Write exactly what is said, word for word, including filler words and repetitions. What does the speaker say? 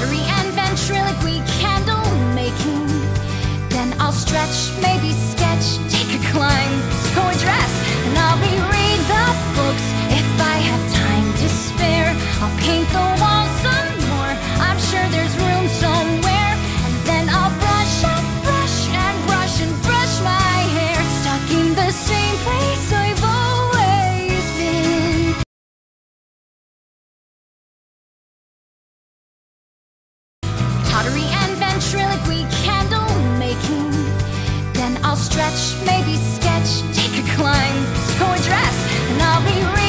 Pottery and ventriloquy, candle making. Then I'll stretch, maybe sketch, take a climb, sew a dress, and I'll reread the books. If I have time to spare, I'll paint the walls some more. I'm sure there's room somewhere. And then I'll brush and brush and brush and brush my hair, stuck in the same place I've always been. Pottery and ventriloquy, candle making. Then I'll stretch, maybe sketch, take a climb, sew a dress, and I'll be